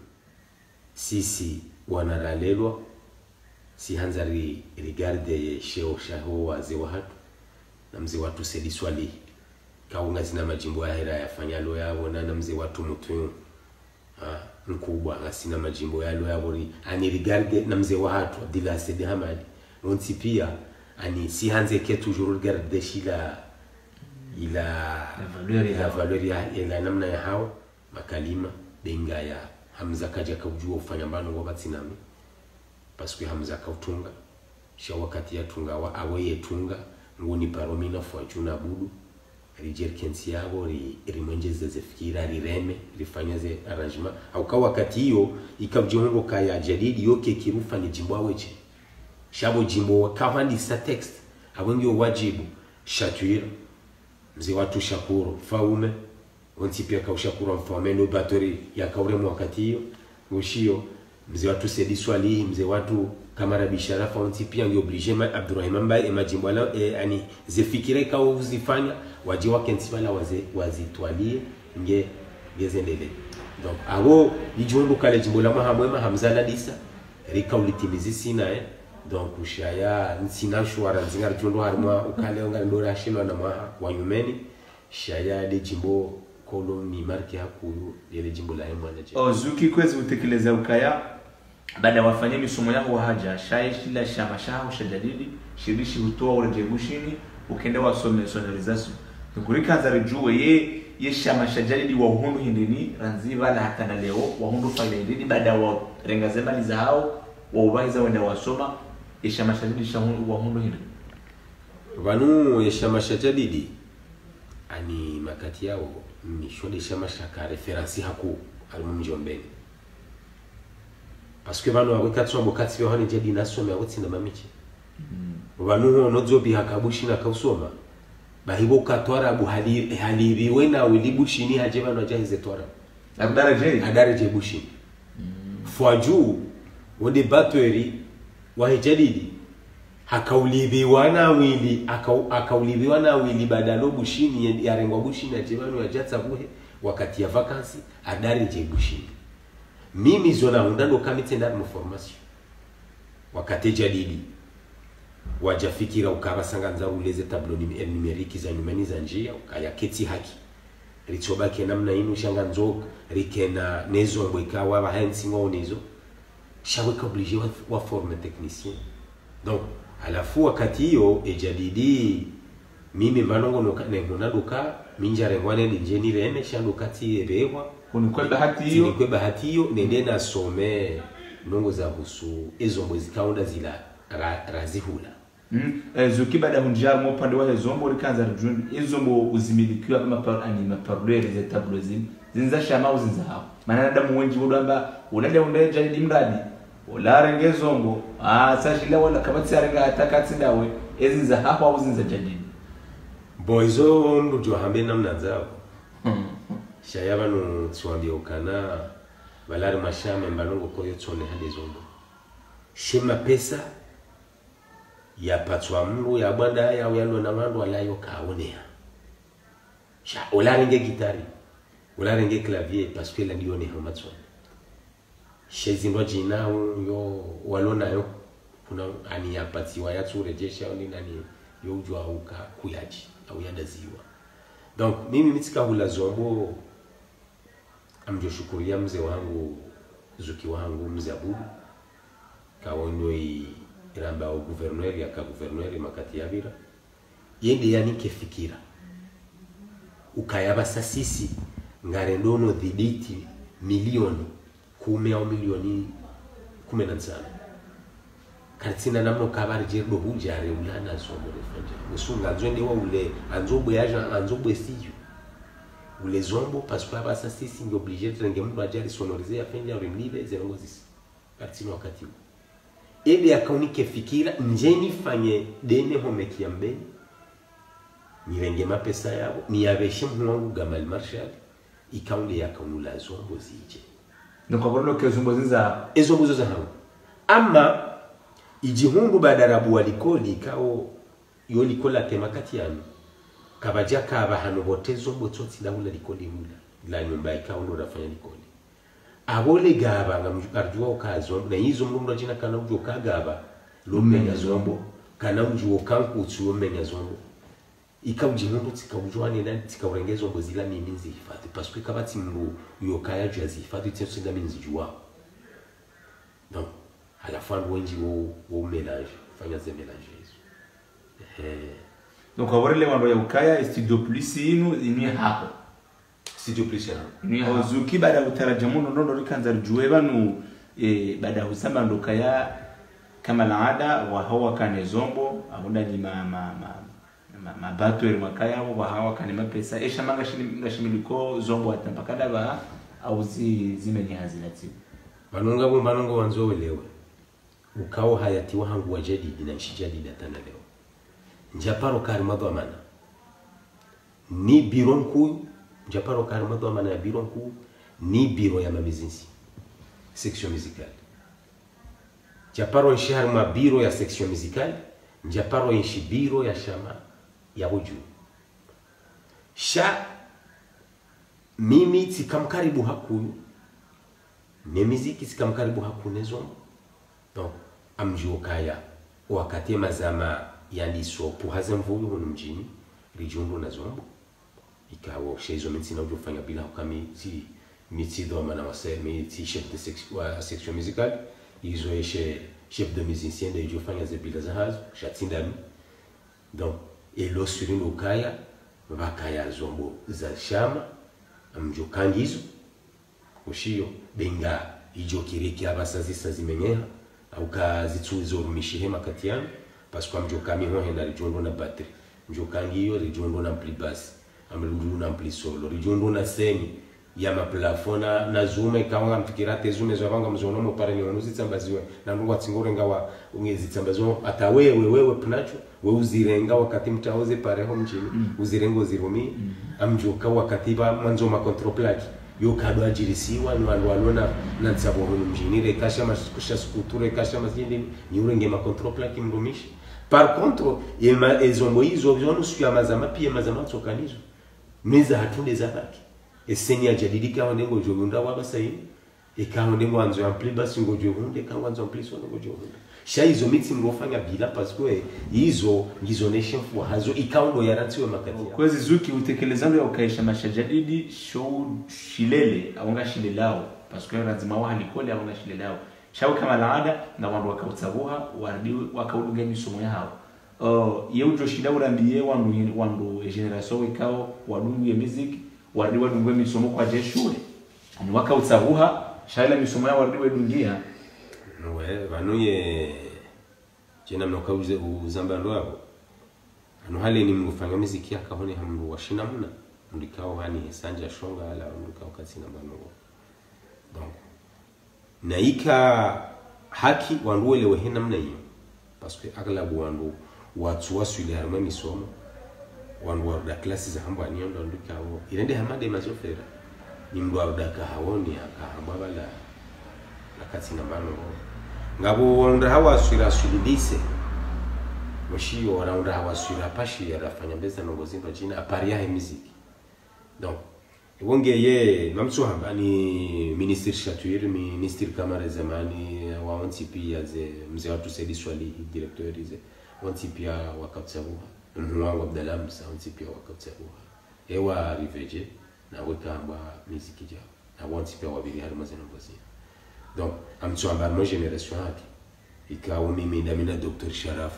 sisi wanaralelwa si hanzari regarde sheo shaho waze wa hatu na mzee watu sedi swali kaunga zina majimbo ya hera yafanyalo yao na na mzee watu mtu ah mkubwa ngasina majimbo yalo yao ani regarde na mzee wa hatu Abdullah Sedi Hamad onti pia ani si hanze ke toujours regarde shila ila la valeur ya ila namna ya hao makalima benga ya Hamza kaja kujua ufanya mbano kwa batsinami parce que Hamza kautunga sha wakati ya tunga wa awe tunga ngoni paromina fortuna budu rijer kensi yabo ri rimenjeze zefikira rireme rifanyaze arrangement au kwa wakati hiyo ikabjongo kaya jadidi yoke kirufa ni jimbo aweche shabo jimbo kavandi sa text awengi wajibu shatuira mzee watu Shakuru Faume onti pia ka Shakuru mfameno batori ya kauremo wakati hiyo ngoshio mzee watu Sedi Swali mzee watu Kamara Bisharafa onti pia ngi oblige ma Abdurrahman Mbaye e majimbo la e, ani zefikire ka uzifanya waje wakensibala waze wazitwalie nge gezendele donc abo ijondo kale jimbo la mahamwema Hamza Disa rika ulitimizi sina eh donc ushaya nsina shwara zingar jondo harma ukale onga ndora shino na maha wanyumeni shaya de jimbo koloni marki hakuru ile jimbo la hemwa na je ozuki kwezi utekeleza ukaya baada wafanye misomo yao haja shaya shila shama shao shadadidi shirishi hutoa urejebushini ukenda wasome sonorization ngurika za rejue ye ye shama shajadidi wa uhundu hindini ranziva la hata na leo wa uhundu fanya hindini baada wa rengazema za hao wa ubaiza wenda wasoma ishama shadidi shahundu wa hundu hindini vanu ishama shadidi ani makati yao ni shode shama shaka referensi haku almumjombeni parce que vanu aweka tsombo kati yohani jadi nasome awotsinda mamichi mm. Vanu nozobi hakabushi na kausoma bahibo katwara abu hali halibi wena wilibushi ni haje vanu ajahize twara adara je adara je bushi mm. Fwaju wode batweri wahijadidi hakaulibiwa na wili akaulibiwa na wili badalo bushini yarengwa bushini ajebanu yajatsa buhe wakati ya vacancy adari je bushini mimi zona hundando kamitenda mu formation wakati jadidi wajafikira ukabasanga nza uleze tableau numérique za nyumani za njia ukaya keti haki ritsobake namna inu shanga nzo rikena nezo mbweka wa hansi ngonizo shawe ka obligé wa, wa forme technicien donc à la fois wakati hiyo ejadidi mimi manongo no ne munaduka minjare ngwane linjeni rene shando kati ebewa kunikwe bahati hiyo kunikwe bahati hiyo nende na some nongo za husu ezo mwezi kaunda zila ra, razihula mm eh, zuki bada hunjar mo pande wa zombo rikanza rujun ezo mo uzimilikiwa kama par anima parleur des tableaux zin zinza shama uzinza hapo maana damu wengi wodamba unade undeja ndi mradi olarenge zombo ah sashila wala kabati arenga atakati dawe ezinza hapo au zinza jadidi boizo ndo hambe namna zao shayaba no tswambia ukana balari mashame mbalongo koyo tsone hade zombo shema pesa ya patwa mru ya banda ya yalo na wandu alayo kaonea sha olarenge gitari olarenge clavier parce que la dione hamatson shezindo jinao yo walona yo kuna ani ya patiwa ya turejesha oni nani yo ujwa uka kuyaji au yadaziwa donc mimi mitika hula zombo amjo shukuria mzee wangu zuki wangu mzee Abudu kaonoi iramba au gouverneur ya ka gouverneur makati yabira yende yani kefikira ukayaba sasisi ngarendono dhibiti milioni kumi au milioni kumi na tano katina namno kabari jerdo hujare ulana somo refanja usunga zwende wa ule anzobo yaja anzobo estiju ule zombo parce que aba sasisi ngi obligé de ngem ndo ajari sonoriser afende au rimlibe zerongo zisi katina wakati ebe akaunike fikira njeni fanye dene homeki yambe nirenge mapesa yabo niyabeshe mwangu Gamal Marshal ikaunde yakaunula zombo zije nokabona ke zombo zinza ezo buzo za hawo ama ijihungu badarabu walikoli kao yolikola temakati yanu kabaja kaba hano botezo bototi ndawula likoli mula la nyumba ikao ndo rafanya likoli abole gaba ngamujua okazo na hizo mrundo jina kana ujo kagaba lomenya zombo kana ujo kankutsu lomenya zombo ikawujihungu tikawujwane na tikawrengezo mbozila miminzi hifadhi parce que kabati mru yokaya jazi hifadhi tsenso ndaminzi juwa donc à la fois wengi wo wo mélange fanya ze mélange hizo eh donc aborele wando ya ukaya studio plus inu ini hapo studio plus ya ni hazuki baada utarajamuno ndo rikanza rujue banu e baada husamba ndo kaya kama laada wa hawa kane zombo abunda ni ma ma ma mabato ya makaya wa hawa kane mapesa esha manga ngashimiliko zombo atampakada ba au zi zimeni hazilati banonga bo banonga wanzo welewe ukao hayati wangu wa jadidi na nshijadidi atana leo njaparo karimado amana ni biro mkuu njaparo karimado amana ya biro mkuu ni biro ya mamizinsi section musicale njaparo nshihari ma biro ya section musicale njaparo nshi biro ya shama ya uju sha mimi tikamkaribu hakuyu ne miziki tikamkaribu hakune zombo donc amjokaya wakati mazama yandiso puhaze mvuyo hunu mjini rijundu na zombo ikawo shezo mitsina ujofanya bila kami ti miti doma na wase miti chef de section wa section musicale izo eshe chef de musicien de ujofanya ze bila za hazo shatindami donc elo surino ukaya vakaya zombo za shama amjokangizo ushiyo benga ijokiriki abasazisa zimenyeha au kazitsuzo rumishihe makati yanu parce que amjokami ho henda rijondo na battery njokangi yo rijondo na ampli bass amrudu na ampli solo rijondo na semi ya maplafona na zume kawanga mfikira te zume zo banga mzono mo pare nyono zitsambaziwe na ndwa tsingore ngawa ungezitsambazo ata wewe wewe pnacho we uzirenga wakati mtaoze pare ho mchini mm. uzirengo zirumi mm. amjoka wakati ba manzo ma control plate yo kado ajirisiwa ni wandu walona na tsabo ho mchini re kasha maskusha skuture kasha masindi ni urenge ma control plate mrumishi Par contre ema ezombo hizo vyono sio mazama pia mazama tsokanizo miza hatunde zabaki esenya jadidika wandengo jogunda wabasai ikawa ndengo anzo ampli basi ngo jogunde kawa anzo ampli so ngo jogunda sha hizo miti mrofanya bila parce que hizo ngizo nation for hazo ikawa ndo yarantiwe makati kwezi zuki utekelezaji wa ukaisha mashajadidi show shilele aunga shilelao parce que lazima wa halikole aunga shilelao shau kama laada na wandu wakautabuha wardi wakauduga misomo yao uh yeujo shida urambiye wandu wandu generation ikao wadungu ya music wardi wadungu misomo kwa je shule ani wakautabuha shaila misomo yao wardi wedungia nowe banuye jena mnokauze uzambando hapo ano hali ni mngufanya muziki akahone hamru washina muna ndikao hani sanja shonga ala ndikao katina bano donc naika haki wandu wele wehena mna hiyo parce que aglabu wandu watu wasuli harma misomo wandu wa klasi za hamba ni ndo ndikao irende hamade mazofera ni mdu wa daka hawoni akahamba bala nakati na bano ngabo wandu hawa swira sulidise mshio wandu hawa swira pashi yarafanya mbeza nongozimba jina aparia he muziki donc wonge ye mamso hamba ni minister Shatuir minister Kamara zamani wa ontipi yaze mzee watu Saidi Swali directeur ize ontipia wakatsabuha mwangu Abdallah Musa ontipia wakatsabuha ewa riveje na wekamba muziki jao na ontipia wabiri hali mazeno bozi donc amso hamba mo generation haki ikawa mimi ndamina Docteur Sharaf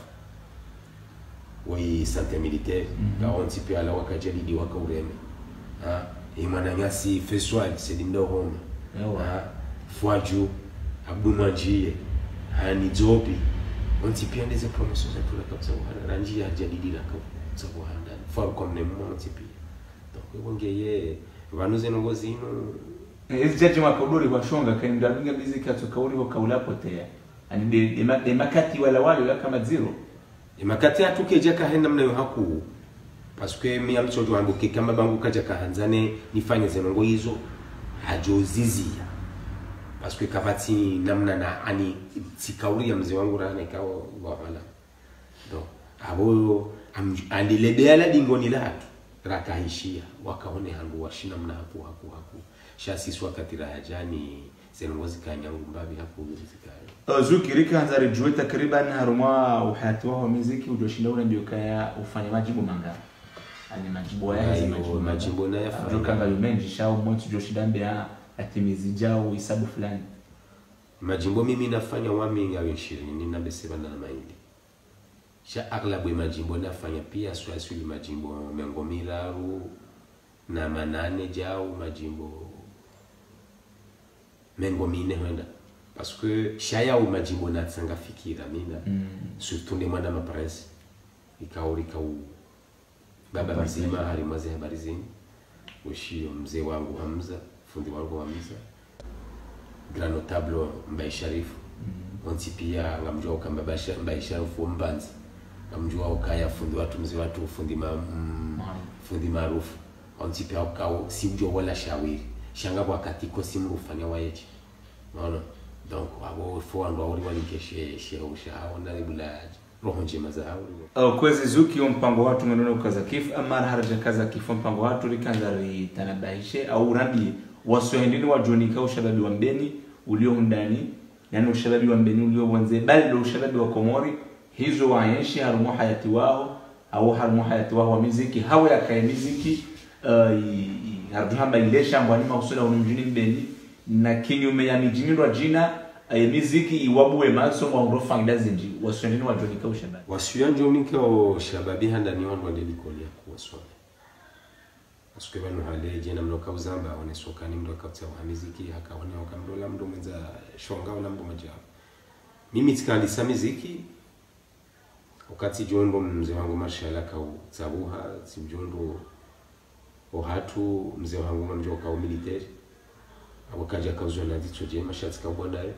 wa santé militaire ka ontipia ala wakajali wakaureme ha imananyasi feswal sedindo home yawa fuaju abdumanjie hani zopi onti pia ndeze promotion za tula kabisa wana ranjia jadidira kwa sababu handa for comme ne monti pia donc wongeye vanuze nongozi ino ezi jaji makaburi kwa shonga kaenda binga muziki atokauri kwa kaula potea ani de de makati wala wale kama zero de makati atukeje kahenda mnayo haku parce que mi amchojo wangu kama bangu kaja kahanzane nifanye zenongo hizo hajozizia parce que kavati namna na ani sikauri ya mzee wangu rana ikawa wala donc abo andilebea dingoni latu rakaishia wakaone hangu washina mna hapo hapo hapo shasi wakati rajani zenongo zikanyangu mbabi hapo zikayo zukirika hanzari juwe takriban haruma uhatiwa wa muziki ujoshinda ule ndio kaya ufanya majibu manga ani majibu ya hizo majibu majibu na yafa kanga yumenji shao mmoja joshinda mbea atimizi jao hisabu fulani majimbo mimi nafanya wami ya ishirini na beseba na mahindi sha aglabu majimbo nafanya pia swasuli majimbo mengomiraru na manane jao majimbo mengomine henda parce que shaya u majimbo na tsanga fikira mina mm. surtout ne mwana mapresse ikauri kau baba mzima halimaze habari zini ushio mzee wangu Hamza fundi wangu Hamza grand notable Mbaye Sharifu mm. onti pia ngamjua kamba basha Mbaye Sharifu Mbanzi ngamjua ukaya fundi watu mzee watu fundi ma mm, fundi maarufu onti pia ukao sijua wala shawiri shanga wakati ko simrufanya wayeje naona donc abo fo ando uri walikeshe sheusha ona ibula roho njema za au kwezi zuki mpango watu ngano kaza kif ama haraja kaza kif mpango watu likanza litanabahishe au rabi wasoendini wa jonika ushababi wa mbeni ulio ndani yani ushababi wa mbeni ulio wanze bali ushababi wa Komori hizo waenshi harumu hayati wao au harumu hayati wao wa muziki hawa ya kai muziki harbihamba ilesha mbani mausula unumjini mbeni na kinyume ya mijiniro jina ya muziki iwabuwe maso mwa ngofanga zinji wasoendini wa jonika ushababi wasuyanjo nika o shababi handa ni wandu wandeli kolia kuwaswale asuke bano hale jena mloka uzamba one sokani mdo kapta wa muziki hakaone wakamdola mdo mwenza shonga wala mdo majao mimi tikandisa muziki wakati jondo mzee wangu Marshall kau zabuha simjondo ohatu mzee wangu mjo kau military wakaja kauzwa na dicho je mashatsi kabodai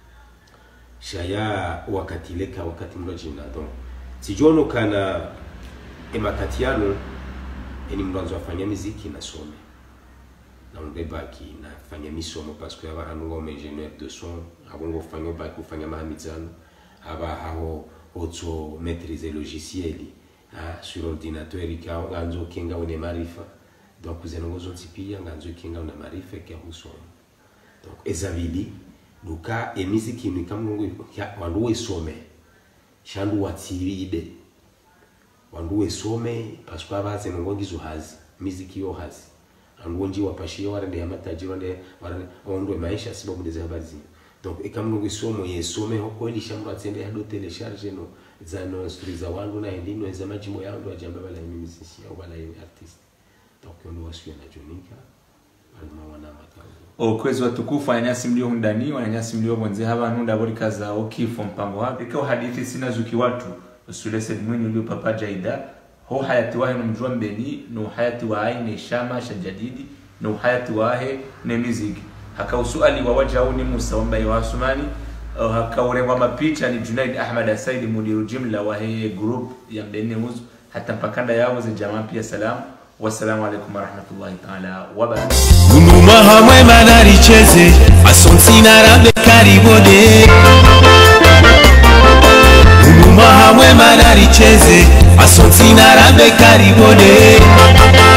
shaya wakati leka wakati mdo jina donc sijono kana emakatiano eni mwanzo afanya muziki na some na ndebaki na fanya misomo parce que aba hanungo ingénieur de son abongo fanya baki kufanya mahamizano aba haho auto maîtriser logiciel ah sur ordinateur ikawa nganzo kinga une marifa donc kuzenongozo tipia nganzo kinga una marifa ke husoma donc ezabili duka emiziki ni kamnungu wandu wesome shandu watiride wandu wesome paswa baze ngongizo hazi miziki yo hazi angonji wapashie warende ya matajiri wande warende ondwe maisha sababu ndeze habazi donc ikamnungu isomo yesome hoko ili shamru atende hado telecharge no za no stories za wandu na endino za majimbo yangu ajamba bala miziki au bala artist donc ono wasiwe na jonika alima wana makazo okwezi watukufu anyasi mlio ndani wananyasi mlio mwenze haba nunda bori kaza okifo mpango wapi kwa hadithi sina zuki watu usulese mwini ulio papa jaida ho hayati wahe numjua mbeni no hayati wahe ne shama shajadidi no hayati wahe ne miziki haka usuali wa waja ni Musa wamba ya Wasumani haka urewa mapicha ni Junaid Ahmad Asaidi mudiru jimla wahe group ya mbeni uzu hata mpakanda yao za jamaa pia salamu. Wassalamu alaikum warahmatullahi ta'ala wabarakatuh. Unuma hamwe manaricheze asonti narabe karibode. Unuma hamwe manaricheze asonti narabe karibode.